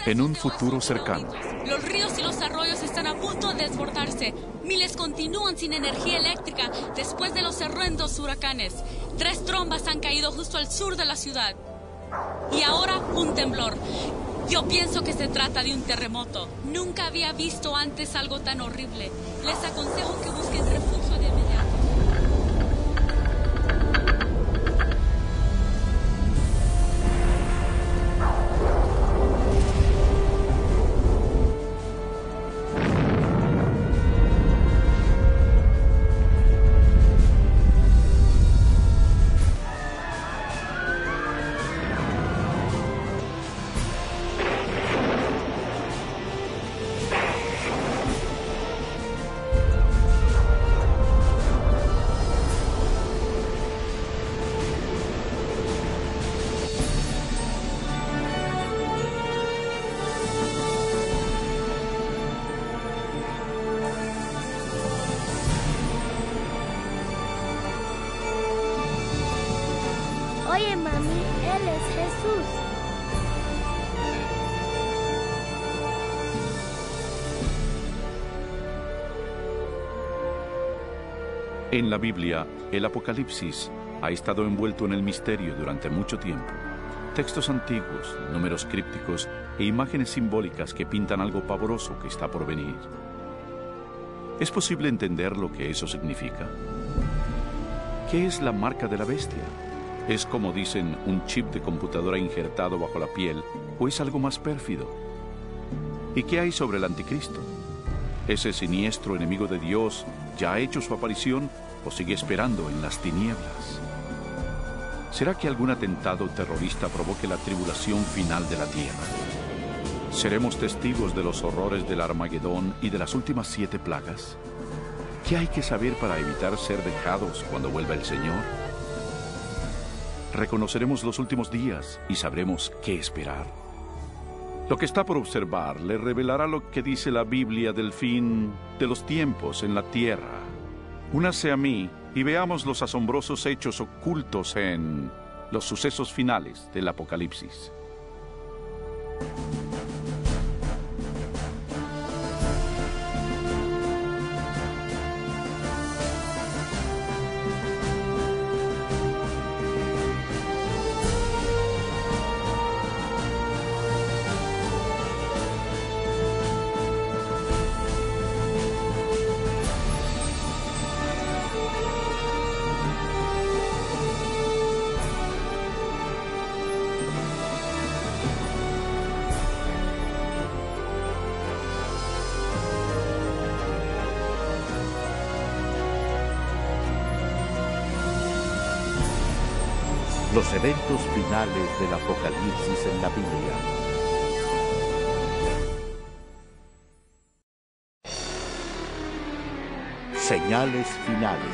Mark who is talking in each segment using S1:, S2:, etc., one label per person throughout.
S1: En un futuro cercano.
S2: Los ríos y los arroyos están a punto de desbordarse. Miles continúan sin energía eléctrica después de los horrendos huracanes. 3 trombas han caído justo al sur de la ciudad. Y ahora un temblor. Yo pienso que se trata de un terremoto. Nunca había visto antes algo tan horrible. Les aconsejo que busquen refugio de inmediato.
S3: Oye, mami, Él es Jesús.
S1: En la Biblia, el Apocalipsis ha estado envuelto en el misterio durante mucho tiempo. Textos antiguos, números crípticos e imágenes simbólicas que pintan algo pavoroso que está por venir. ¿Es posible entender lo que eso significa? ¿Qué es la marca de la bestia? ¿Es, como dicen, un chip de computadora injertado bajo la piel o es algo más pérfido? ¿Y qué hay sobre el anticristo? ¿Ese siniestro enemigo de Dios ya ha hecho su aparición o sigue esperando en las tinieblas? ¿Será que algún atentado terrorista provoque la tribulación final de la tierra? ¿Seremos testigos de los horrores del Armagedón y de las últimas 7 plagas? ¿Qué hay que saber para evitar ser dejados cuando vuelva el Señor? Reconoceremos los últimos días y sabremos qué esperar. Lo que está por observar le revelará lo que dice la Biblia del fin de los tiempos en la tierra. Únase a mí y veamos los asombrosos hechos ocultos en los sucesos finales del Apocalipsis.
S4: Los eventos finales del Apocalipsis en la Biblia. Señales finales.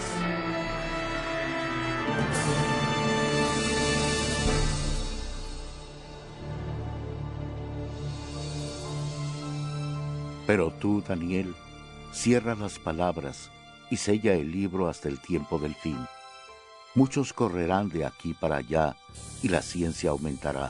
S4: Pero tú, Daniel, cierra las palabras y sella el libro hasta el tiempo del fin. Muchos correrán de aquí para allá y la ciencia aumentará.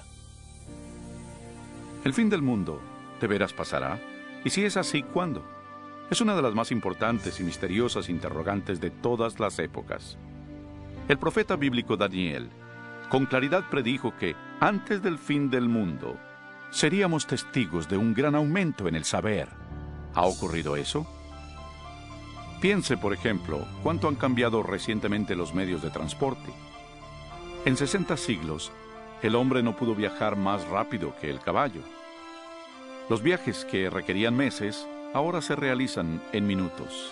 S1: ¿El fin del mundo de veras pasará? Y si es así, ¿cuándo? Es una de las más importantes y misteriosas interrogantes de todas las épocas. El profeta bíblico Daniel con claridad predijo que antes del fin del mundo seríamos testigos de un gran aumento en el saber. ¿Ha ocurrido eso? Piense, por ejemplo, cuánto han cambiado recientemente los medios de transporte. En 60 siglos, el hombre no pudo viajar más rápido que el caballo. Los viajes que requerían meses, ahora se realizan en minutos.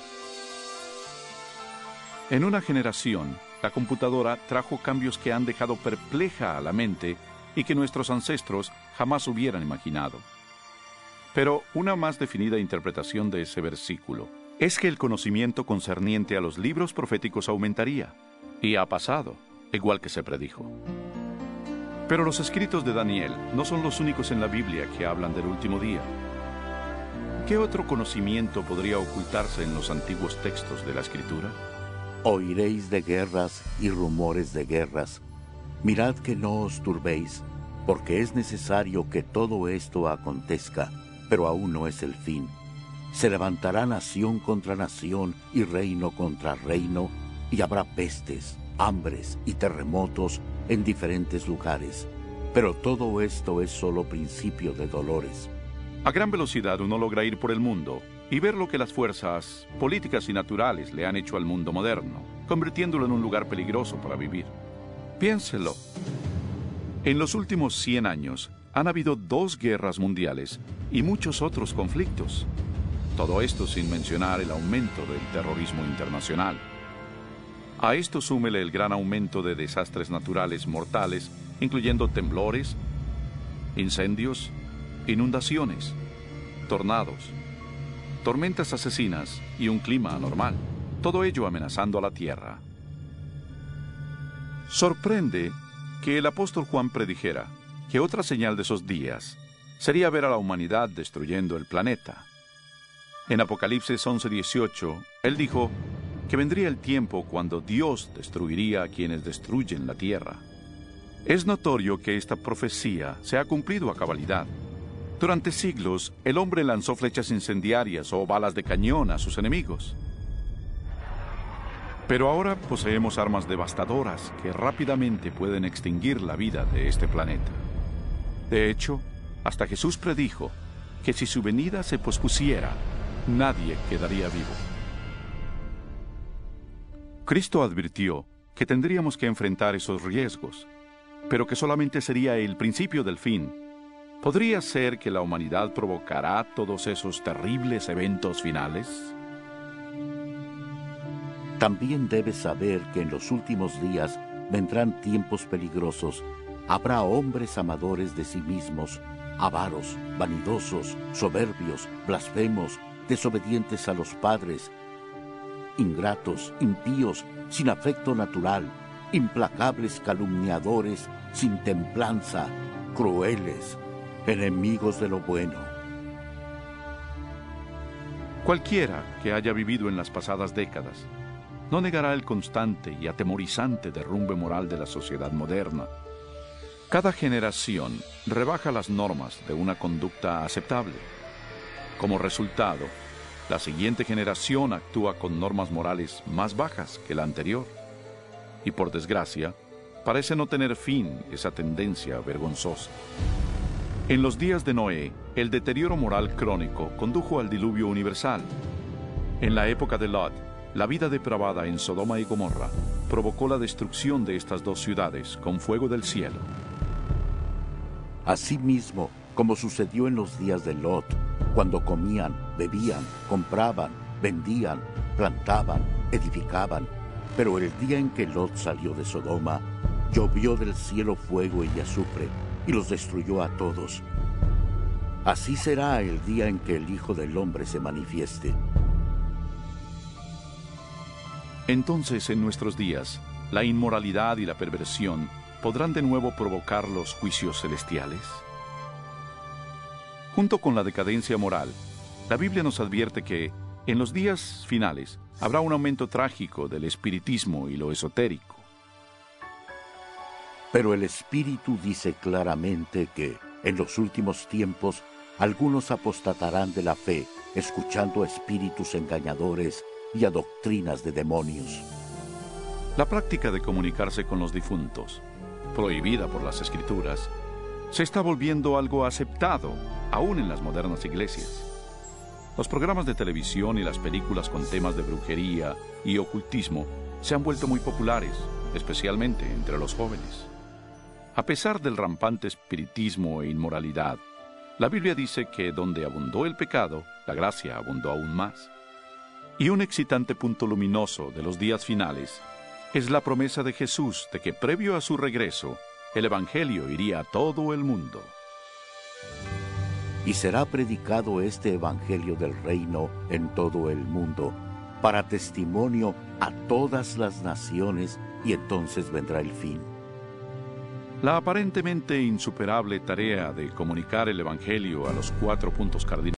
S1: En una generación, la computadora trajo cambios que han dejado perpleja a la mente y que nuestros ancestros jamás hubieran imaginado. Pero una más definida interpretación de ese versículo es que el conocimiento concerniente a los libros proféticos aumentaría, y ha pasado, igual que se predijo. Pero los escritos de Daniel no son los únicos en la Biblia que hablan del último día. ¿Qué otro conocimiento podría ocultarse en los antiguos textos de la Escritura?
S4: Oiréis de guerras y rumores de guerras. Mirad que no os turbéis, porque es necesario que todo esto acontezca, pero aún no es el fin. Se levantará nación contra nación y reino contra reino, y habrá pestes, hambres y terremotos en diferentes lugares. Pero todo esto es solo principio de dolores.
S1: A gran velocidad uno logra ir por el mundo y ver lo que las fuerzas políticas y naturales le han hecho al mundo moderno, convirtiéndolo en un lugar peligroso para vivir. Piénselo. En los últimos 100 años han habido 2 guerras mundiales y muchos otros conflictos. Todo esto sin mencionar el aumento del terrorismo internacional. A esto súmele el gran aumento de desastres naturales mortales, incluyendo temblores, incendios, inundaciones, tornados, tormentas asesinas y un clima anormal, todo ello amenazando a la tierra. Sorprende que el apóstol Juan predijera que otra señal de esos días sería ver a la humanidad destruyendo el planeta. En Apocalipsis 11:18, él dijo que vendría el tiempo cuando Dios destruiría a quienes destruyen la tierra. Es notorio que esta profecía se ha cumplido a cabalidad. Durante siglos, el hombre lanzó flechas incendiarias o balas de cañón a sus enemigos. Pero ahora poseemos armas devastadoras que rápidamente pueden extinguir la vida de este planeta. De hecho, hasta Jesús predijo que si su venida se pospusiera, nadie quedaría vivo. Cristo advirtió que tendríamos que enfrentar esos riesgos, pero que solamente sería el principio del fin. ¿Podría ser que la humanidad provocará todos esos terribles eventos finales?
S4: También debes saber que en los últimos días vendrán tiempos peligrosos. Habrá hombres amadores de sí mismos, avaros, vanidosos, soberbios, blasfemos, desobedientes a los padres, ingratos, impíos, sin afecto natural, implacables calumniadores, sin templanza, crueles, enemigos de lo bueno.
S1: Cualquiera que haya vivido en las pasadas décadas no negará el constante y atemorizante derrumbe moral de la sociedad moderna. Cada generación rebaja las normas de una conducta aceptable. Como resultado, la siguiente generación actúa con normas morales más bajas que la anterior. Y por desgracia, parece no tener fin esa tendencia vergonzosa. En los días de Noé, el deterioro moral crónico condujo al diluvio universal. En la época de Lot, la vida depravada en Sodoma y Gomorra provocó la destrucción de estas 2 ciudades con fuego del cielo.
S4: Asimismo, como sucedió en los días de Lot, cuando comían, bebían, compraban, vendían, plantaban, edificaban, pero el día en que Lot salió de Sodoma, llovió del cielo fuego y azufre, y los destruyó a todos. Así será el día en que el Hijo del Hombre se manifieste.
S1: Entonces, en nuestros días, la inmoralidad y la perversión podrán de nuevo provocar los juicios celestiales. Junto con la decadencia moral, la Biblia nos advierte que, en los días finales, habrá un aumento trágico del espiritismo y lo esotérico.
S4: Pero el Espíritu dice claramente que, en los últimos tiempos, algunos apostatarán de la fe, escuchando a espíritus engañadores y a doctrinas de demonios.
S1: La práctica de comunicarse con los difuntos, prohibida por las Escrituras, se está volviendo algo aceptado, aún en las modernas iglesias. Los programas de televisión y las películas con temas de brujería y ocultismo se han vuelto muy populares, especialmente entre los jóvenes. A pesar del rampante espiritismo e inmoralidad, la Biblia dice que donde abundó el pecado, la gracia abundó aún más. Y un excitante punto luminoso de los días finales es la promesa de Jesús de que previo a su regreso, el Evangelio iría a todo el mundo.
S4: Y será predicado este Evangelio del reino en todo el mundo, para testimonio a todas las naciones, y entonces vendrá el fin.
S1: La aparentemente insuperable tarea de comunicar el Evangelio a los 4 puntos cardinales